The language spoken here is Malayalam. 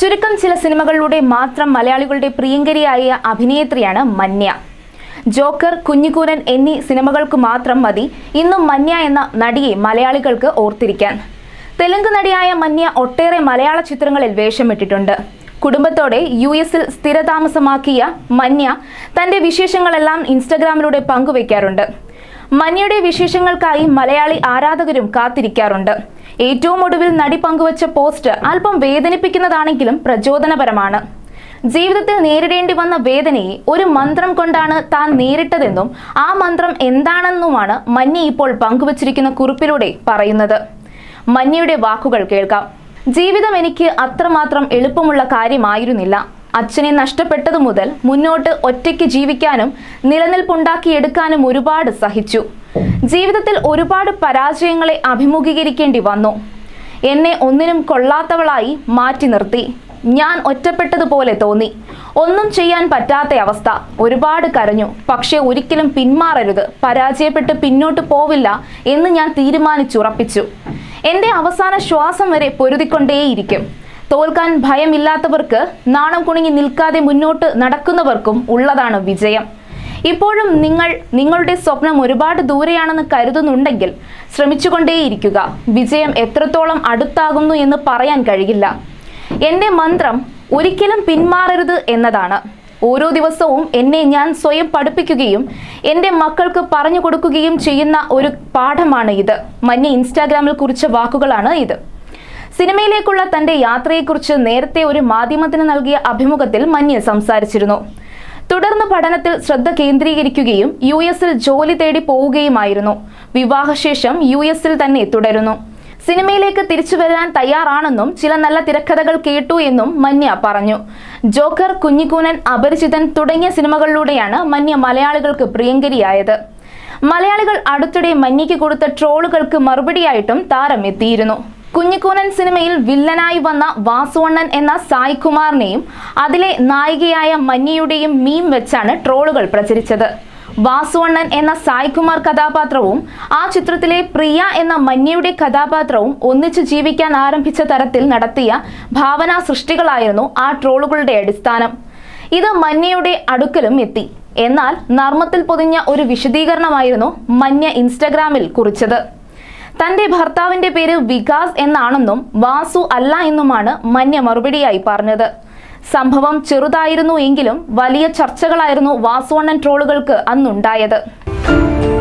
ചുരുക്കം ചില സിനിമകളിലൂടെ മാത്രം മലയാളികളുടെ പ്രിയങ്കരിയായ അഭിനേത്രിയാണ് മന്യ. ജോക്കർ, കുഞ്ഞിക്കൂനൻ എന്നീ സിനിമകൾക്ക് മാത്രം മതി ഇന്നും മന്യ എന്ന നടിയെ മലയാളികൾക്ക് ഓർത്തിരിക്കാൻ. തെലുങ്ക് നടിയായ മന്യ ഒട്ടേറെ മലയാള ചിത്രങ്ങളിൽ വേഷമിട്ടിട്ടുണ്ട്. കുടുംബത്തോടെ US-ൽ സ്ഥിരതാമസമാക്കിയ മന്യ തന്റെ വിശേഷങ്ങളെല്ലാം ഇൻസ്റ്റഗ്രാമിലൂടെ പങ്കുവയ്ക്കാറുണ്ട്. മന്യയുടെ വിശേഷങ്ങൾക്കായി മലയാളി ആരാധകരും കാത്തിരിക്കാറുണ്ട്. ഏറ്റവും ഒടുവിൽ നടി പങ്കുവച്ച പോസ്റ്റ് അല്പം വേദനിപ്പിക്കുന്നതാണെങ്കിലും പ്രചോദനപരമാണ്. ജീവിതത്തിൽ നേരിടേണ്ടി വന്ന വേദനയെ ഒരു മന്ത്രം കൊണ്ടാണ് താൻ നേരിട്ടതെന്നും ആ മന്ത്രം എന്താണെന്നുമാണ് മന്യ ഇപ്പോൾ പങ്കുവച്ചിരിക്കുന്ന കുറിപ്പിലൂടെ പറയുന്നത്. മന്യയുടെ വാക്കുകൾ കേൾക്കാം. ജീവിതം എനിക്ക് അത്രമാത്രം എളുപ്പമുള്ള കാര്യമായിരുന്നില്ല. അച്ഛനെ നഷ്ടപ്പെട്ടതു മുതൽ മുന്നോട്ട് ഒറ്റയ്ക്ക് ജീവിക്കാനും നിലനിൽപ്പുണ്ടാക്കിയെടുക്കാനും ഒരുപാട് സഹിച്ചു. ജീവിതത്തിൽ ഒരുപാട് പരാജയങ്ങളെ അഭിമുഖീകരിക്കേണ്ടി വന്നു. എന്നെ ഒന്നിനും കൊള്ളാത്തവളായി മാറ്റി നിർത്തി. ഞാൻ ഒറ്റപ്പെട്ടതുപോലെ തോന്നി. ഒന്നും ചെയ്യാൻ പറ്റാത്ത അവസ്ഥ. ഒരുപാട് കരഞ്ഞു. പക്ഷെ ഒരിക്കലും പിന്മാറരുത്, പരാജയപ്പെട്ട് പിന്നോട്ട് പോവില്ല എന്ന് ഞാൻ തീരുമാനിച്ചുറപ്പിച്ചു. എൻ്റെ അവസാന ശ്വാസം വരെ പൊരുതിക്കൊണ്ടേയിരിക്കും. തോൽക്കാൻ ഭയമില്ലാത്തവർക്ക്, നാണം കുണുങ്ങി നിൽക്കാതെ മുന്നോട്ട് നടക്കുന്നവർക്കും ഉള്ളതാണ് വിജയം. ഇപ്പോഴും നിങ്ങളുടെ സ്വപ്നം ഒരുപാട് ദൂരെയാണെന്ന് കരുതുന്നുണ്ടെങ്കിൽ ശ്രമിച്ചുകൊണ്ടേയിരിക്കുക. വിജയം എത്രത്തോളം അടുത്താകുന്നു എന്ന് പറയാൻ കഴിയില്ല. എൻ്റെ മന്ത്രം ഒരിക്കലും പിന്മാറരുത് എന്നതാണ്. ഓരോ ദിവസവും എന്നെ ഞാൻ സ്വയം പഠിപ്പിക്കുകയും എൻ്റെ മക്കൾക്ക് പറഞ്ഞു കൊടുക്കുകയും ചെയ്യുന്ന ഒരു പാഠമാണ് ഇത്. മന്യ ഇൻസ്റ്റാഗ്രാമിൽ കുറിച്ച വാക്കുകളാണ് ഇത്. സിനിമയിലേക്കുള്ള തന്റെ യാത്രയെക്കുറിച്ച് നേരത്തെ ഒരു മാധ്യമത്തിന് നൽകിയ അഭിമുഖത്തിൽ മന്യ സംസാരിച്ചിരുന്നു. തുടർന്ന് പഠനത്തിൽ ശ്രദ്ധ കേന്ദ്രീകരിക്കുകയും US-ൽ ജോലി തേടി പോവുകയുമായിരുന്നു. വിവാഹശേഷം US-ൽ തന്നെ തുടരുന്നു. സിനിമയിലേക്ക് തിരിച്ചു വരാൻ തയ്യാറാണെന്നും ചില നല്ല തിരക്കഥകൾ കേട്ടു എന്നും മന്യ പറഞ്ഞു. ജോക്കർ, കുഞ്ഞിക്കൂനൻ, അപരിചിതൻ തുടങ്ങിയ സിനിമകളിലൂടെയാണ് മന്യ മലയാളികൾക്ക് പ്രിയങ്കരിയായത്. മലയാളികൾ അടുത്തിടെ മന്യയ്ക്ക് കൊടുത്ത ട്രോളുകൾക്ക് മറുപടിയായിട്ടും താരം എത്തിയിരുന്നു. കുഞ്ഞിക്കൂനൻ സിനിമയിൽ വില്ലനായി വന്ന വാസുവണ്ണൻ എന്ന സായ് കുമാറിനെയും അതിലെ നായികയായ മന്യയുടെയും മീം വെച്ചാണ് ട്രോളുകൾ പ്രചരിച്ചത്. വാസുവണ്ണൻ എന്ന സായ് കുമാർ കഥാപാത്രവും ആ ചിത്രത്തിലെ പ്രിയ എന്ന മന്യയുടെ കഥാപാത്രവും ഒന്നിച്ചു ജീവിക്കാൻ ആരംഭിച്ച തരത്തിൽ നടത്തിയ ഭാവനാ സൃഷ്ടികളായിരുന്നു ആ ട്രോളുകളുടെ അടിസ്ഥാനം. ഇത് മന്യയുടെ അടുക്കലും എത്തി. എന്നാൽ നർമ്മത്തിൽ പൊതിഞ്ഞ ഒരു വിശദീകരണമായിരുന്നു മന്യ ഇൻസ്റ്റഗ്രാമിൽ കുറിച്ചത്. തന്റെ ഭർത്താവിന്റെ പേര് വികാസ് എന്നാണെന്നും വാസു അല്ല എന്നുമാണ് മന്യ മറുപടിയായി പറഞ്ഞത്. സംഭവം ചെറുതായിരുന്നു എങ്കിലും വലിയ ചർച്ചകളായിരുന്നു വാസുവണ്ണൻ ട്രോളുകൾക്ക് അന്നുണ്ടായത്.